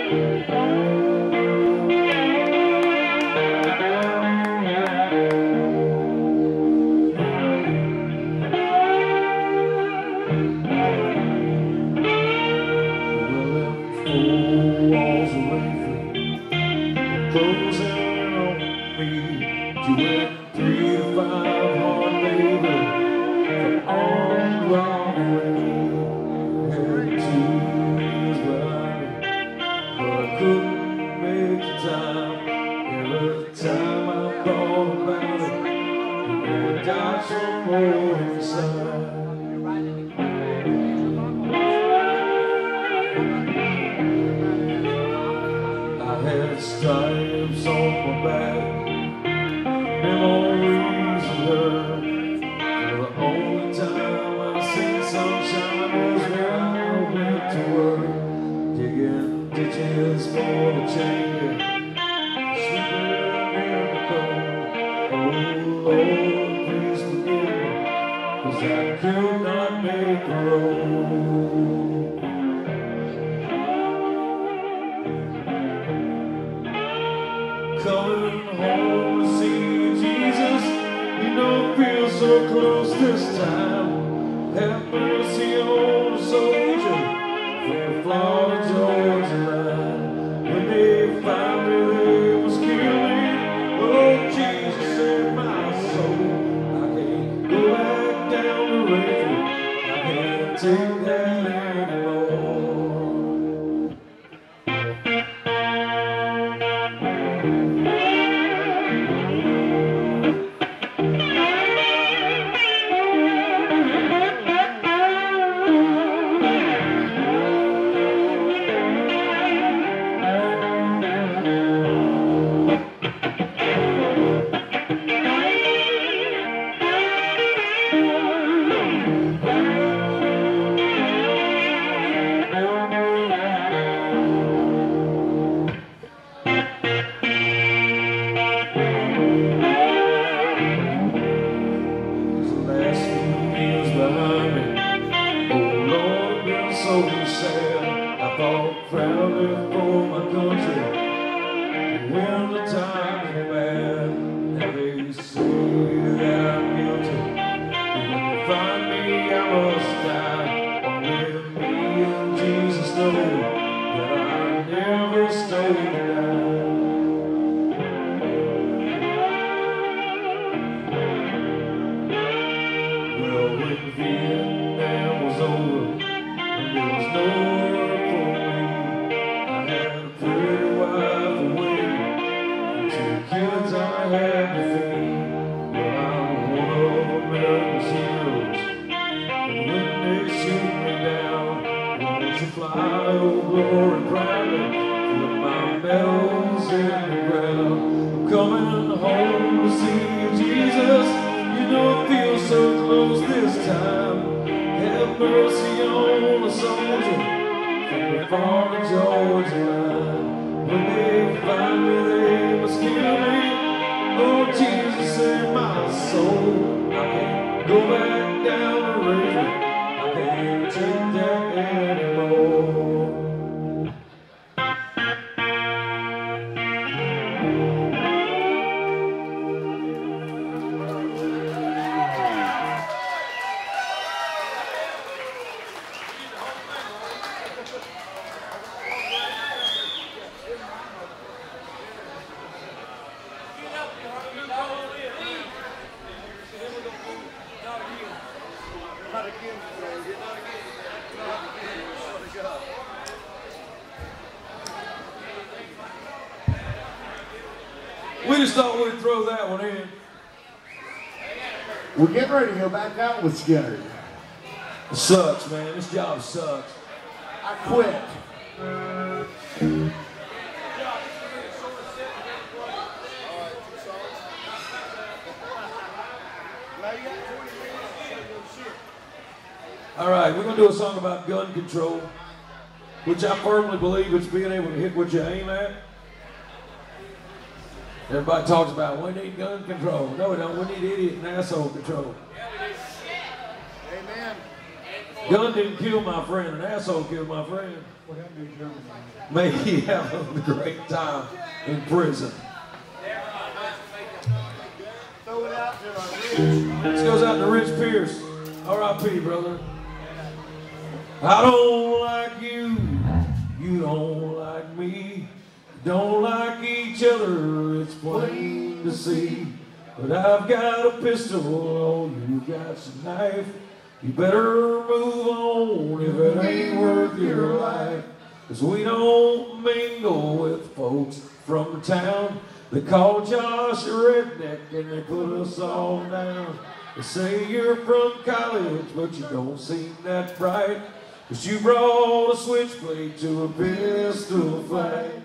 We just thought we'd throw that one in. We're getting ready to go back out with Skinner. It sucks, man. This job sucks. I quit. All right, we're going to do a song about gun control, which I firmly believe it's being able to hit what you aim at. Everybody talks about we need gun control. No, we don't. We need idiot and asshole control. Amen. Gun didn't kill my friend, an asshole killed my friend. May he have a great time in prison. This goes out to Rich Pierce. R.I.P. brother. I don't like you, you don't like me. Don't like each other, it's plain to see. But I've got a pistol, oh, you got your knife. You better move on if it ain't worth your life. 'Cause we don't mingle with folks from the town. They call Josh a redneck and they put us all down. They say you're from college, but you don't seem that bright. 'Cause you brought a switchblade to a pistol fight.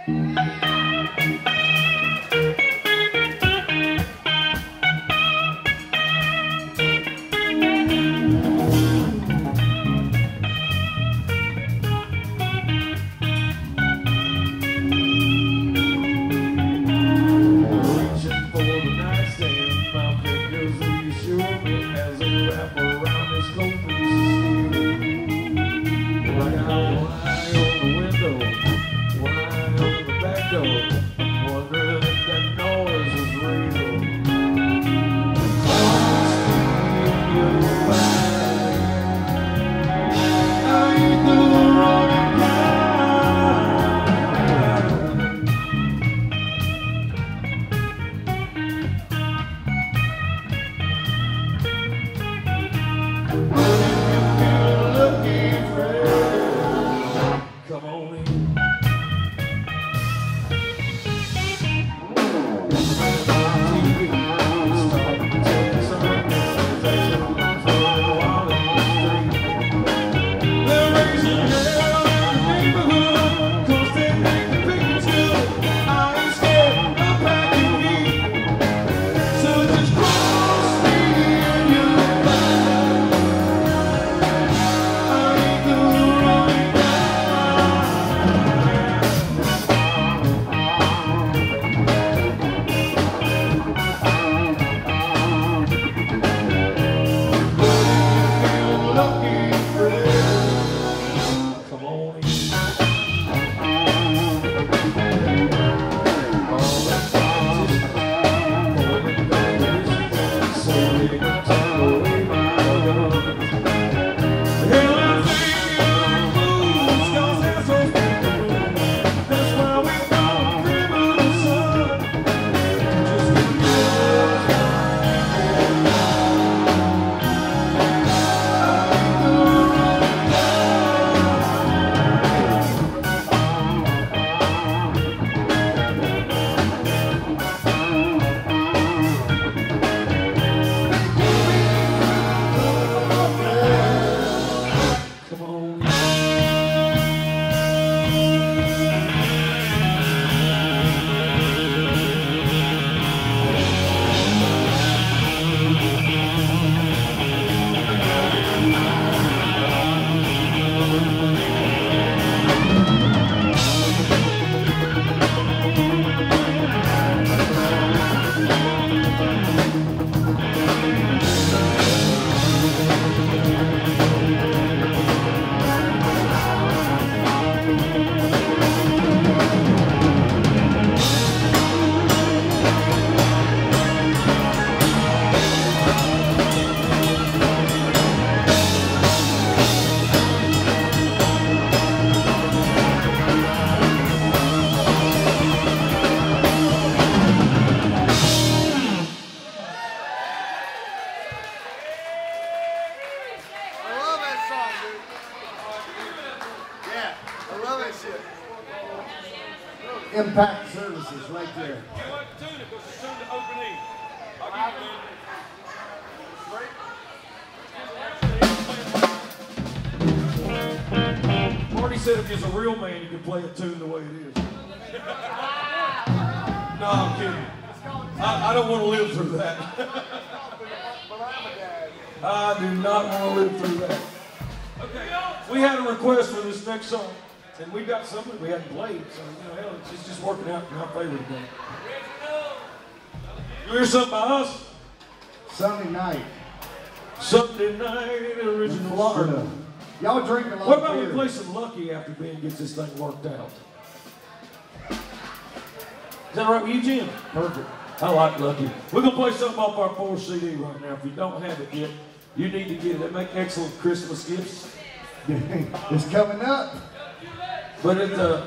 Impact Services right there. You want to tune it because it's tuned to open E. I'll give you Marty said if he's a real man, you can play a tune the way it is. No, I'm kidding. I don't want to live through that. I do not want to live through that. Okay, we had a request for this next song. And we've got something we hadn't played, so hell, it's just working out in our favor today. You hear something by us? Sunday night. Sunday night, original Florida. Y'all drink a lot What of about beer. we play some Lucky after Ben gets this thing worked out? Is that all right with you, Jim? Perfect. I like Lucky. We're going to play something off our 4 CD right now. If you don't have it yet, you need to get it. They make excellent Christmas gifts. It's coming up. But it, I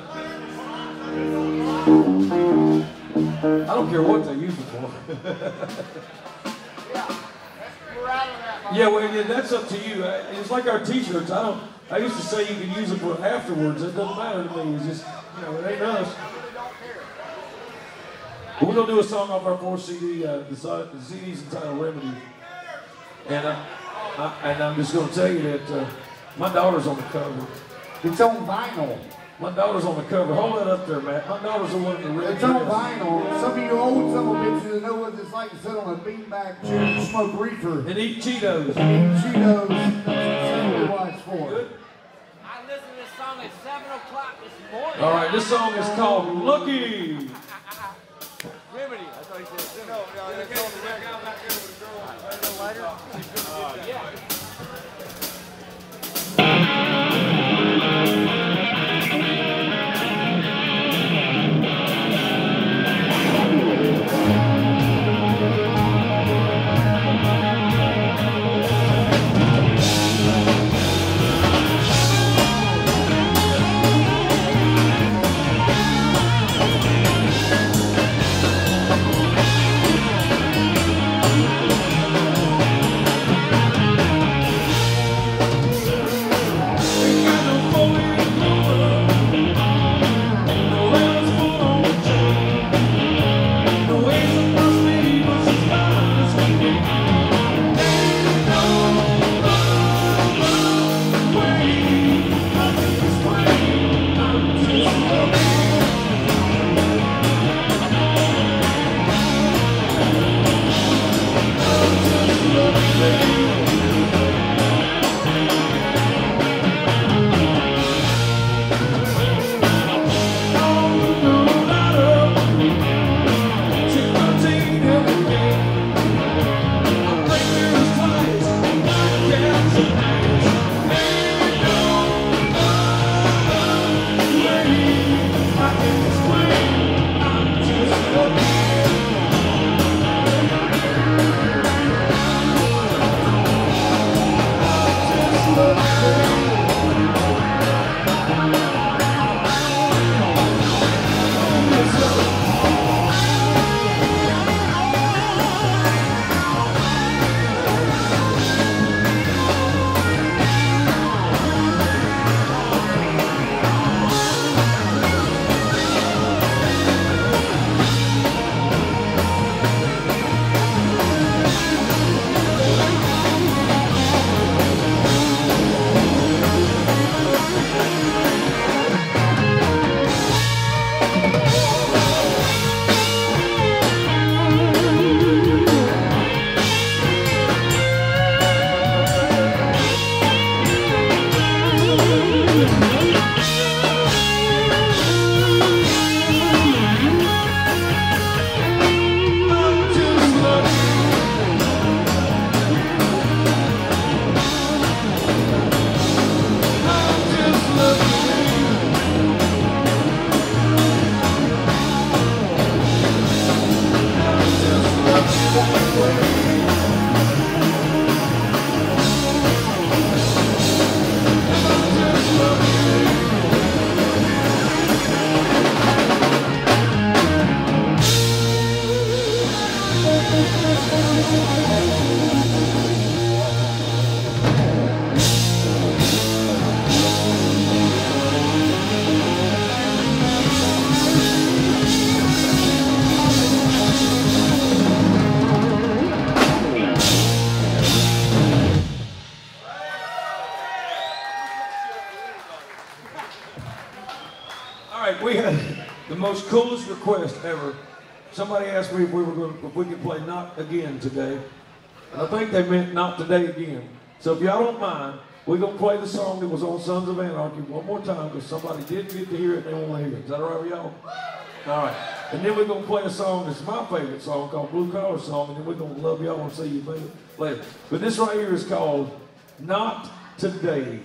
don't care what they use it for. Yeah, well, yeah, that's up to you. It's like our T-shirts. I used to say you could use it for afterwards. It doesn't matter to me. It's just, you know, it ain't us. But we're gonna do a song off our 4 CD. The CD's entitled Remedy. And I'm just gonna tell you that my daughter's on the cover. It's on vinyl. My daughter's on the cover. Hold that up there, Matt. My daughter's the one in the red It's on dress. vinyl. Some of you old son of bitches know what it's like to sit on a beanbag chair and smoke reefer. And eat Cheetos. Eat Cheetos. That's exactly what it's for. Good. I listened to this song at 7 o'clock this morning. All right, this song is called Lucky. Remedy. I thought he said No, it's on the record. I'm not there with a girl. lighter. Yeah. We had the most coolest request ever. Somebody asked me if we could play Not Again today. And I think they meant Not Today Again. So if y'all don't mind, we're going to play the song that was on Sons of Anarchy one more time because somebody did get to hear it and they want to hear it. Is that all right with y'all? All right. And then we're going to play a song that's my favorite song called Blue Collar Song, and then we're going to love y'all and see you later. But this right here is called Not Today.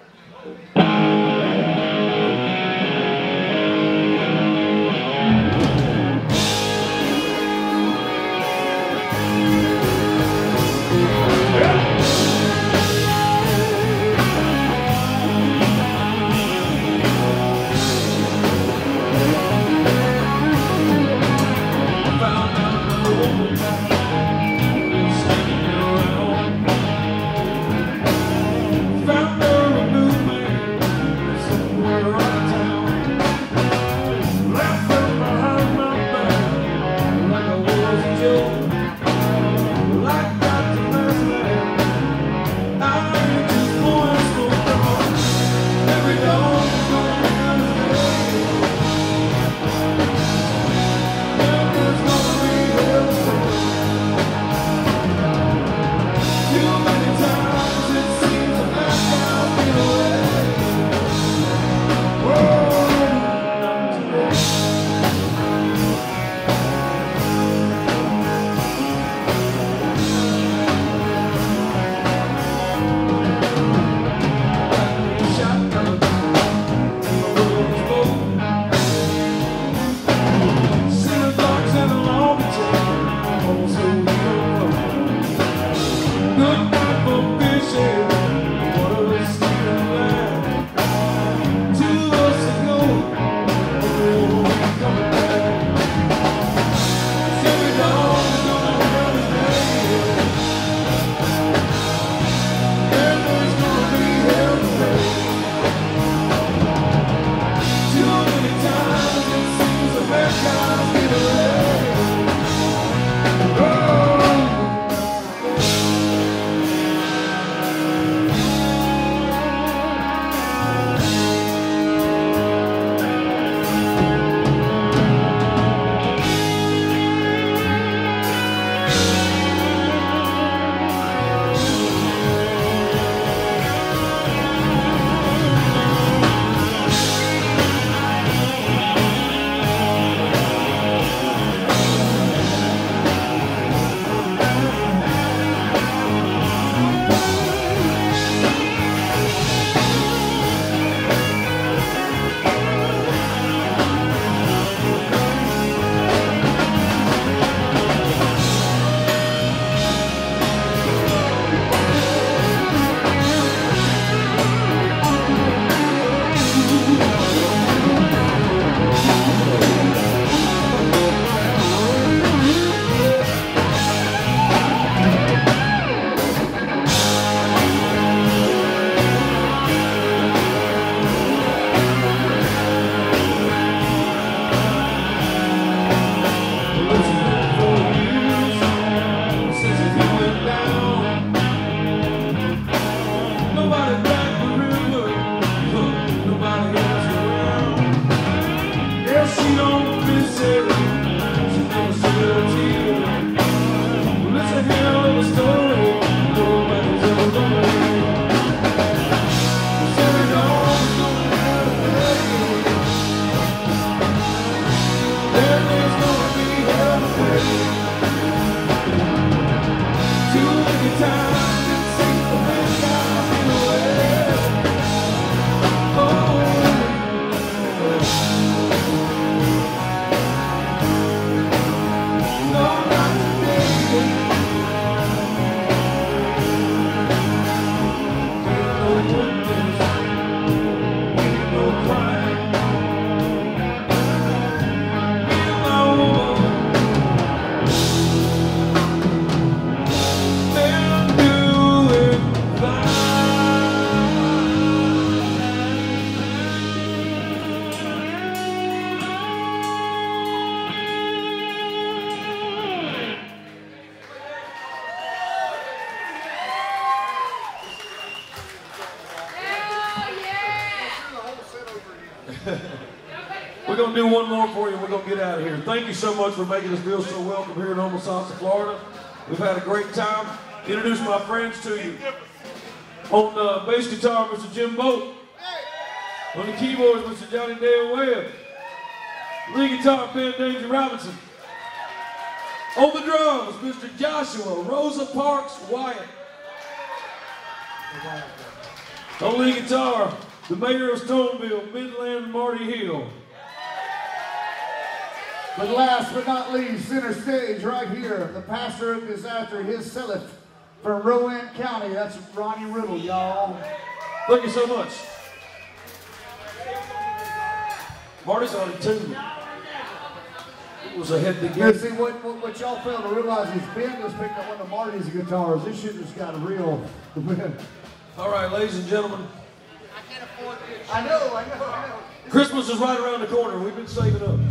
We're going to do one more for you and we're going to get out of here. Thank you so much for making us feel so welcome here in Homosassa, Florida. We've had a great time. Introduce my friends to you. On bass guitar, Mr. Jim Boat. On the keyboards, Mr. Johnny Dale Webb. Lead guitar, Ben Danger Robinson. On the drums, Mr. Joshua Rosa Parks Wyatt. On lead guitar, the mayor of Stoneville, Midland Marty Hill. But last but not least, center stage right here, the pastor of disaster, his selleth from Rowan County. That's Ronnie Riddle, y'all. Thank you so much. Marty's already tuned. It was a head to Now, get. see, what y'all fail to realize is Ben just picked up one of Marty's guitars. This shit just got real. All right, ladies and gentlemen, I can't afford this. I know. Christmas is right around the corner. We've been saving up.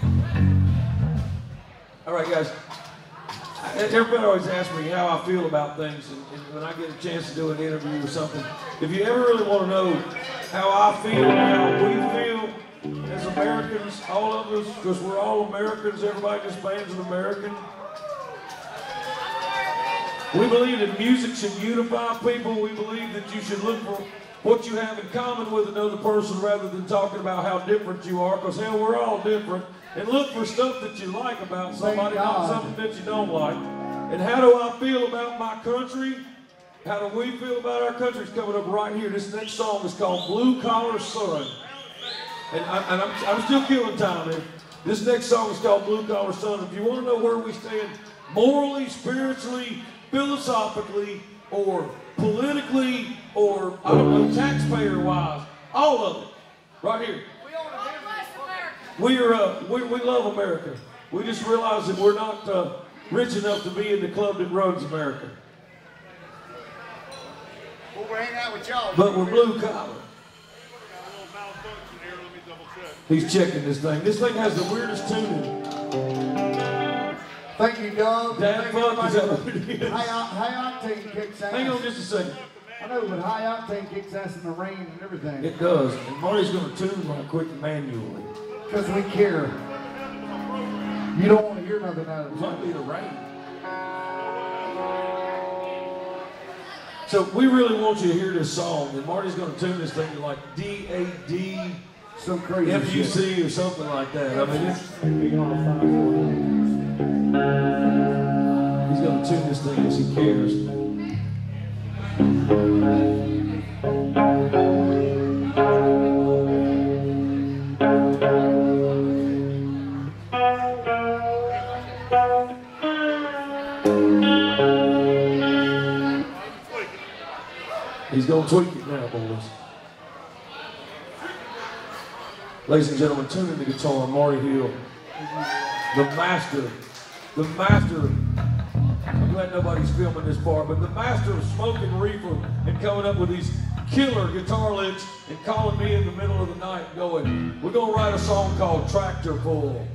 All right, guys. Everybody always asks me how I feel about things, and when I get a chance to do an interview or something, if you ever really want to know how I feel, how we feel as Americans, all of us, because we're all Americans, everybody in this band's an American. We believe that music should unify people. We believe that you should look for what you have in common with another person rather than talking about how different you are, because hell, we're all different. And look for stuff that you like about somebody, not something that you don't like. And how do I feel about my country? How do we feel about our country? It's coming up right here. This next song is called Blue Collar Sun. And I'm still killing time here. This next song is called Blue Collar Sun. If you want to know where we stand morally, spiritually, philosophically, or politically, or, I don't know, taxpayer-wise, all of it, right here. We love America. We just realize that we're not rich enough to be in the club that runs America. Well, we're hanging out with y'all. But we're blue collar. He's checking this thing. This thing has the weirdest tuning. Thank you, Doug. Dad Funk, is that what it is? High Octane kicks ass. Hang on just a second. I know, but High Octane kicks ass in the rain and everything. It does. And Marty's going to tune right quick manually. Because we care. You don't want to hear nothing out of It it. might be the rain. So we really want you to hear this song, and Marty's going to tune this thing to like D-A-D, Some crazy F-U-C or something like that. I mean, he's going to tune this thing as he cares. He's going to tweak it now, boys. Ladies and gentlemen, tune in the guitar, Marty Hill. The master. I'm glad nobody's filming this part, but the master of smoking reefer and coming up with these killer guitar licks and calling me in the middle of the night going, we're going to write a song called Tractor Pull.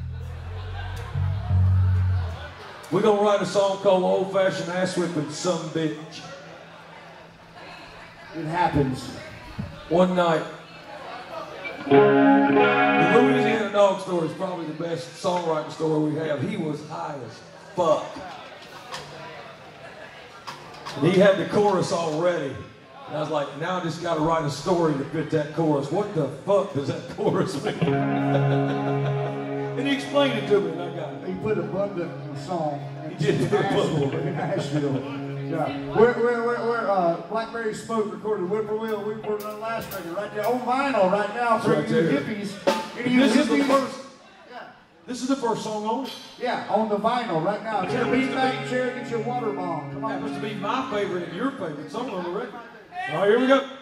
We're going to write a song called Old Fashioned Ass Whipping Some Bitch. It happens. One night, the Louisiana Dog Story is probably the best songwriting story we have. He was high as fuck. And he had the chorus already. And I was like, now I just got to write a story to fit that chorus. What the fuck does that chorus mean? And he explained it to me, and I got it. He put abundant in the song. He did put abundant. In Nashville. Yeah. Where Blackberry Smoke recorded Whippoorwill. We recorded on the last record right there on vinyl right now for Right you there. hippies. Any of This you is the hippies? first. Yeah. This is the first song on it. Yeah, on the vinyl right now. Get a beanbag chair, get your water bomb. Come on. Happens to be my favorite and your favorite song on the record. All right, here we go.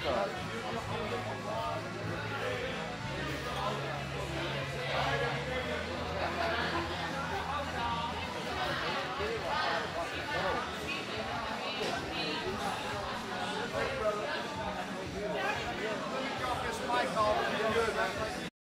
sorry.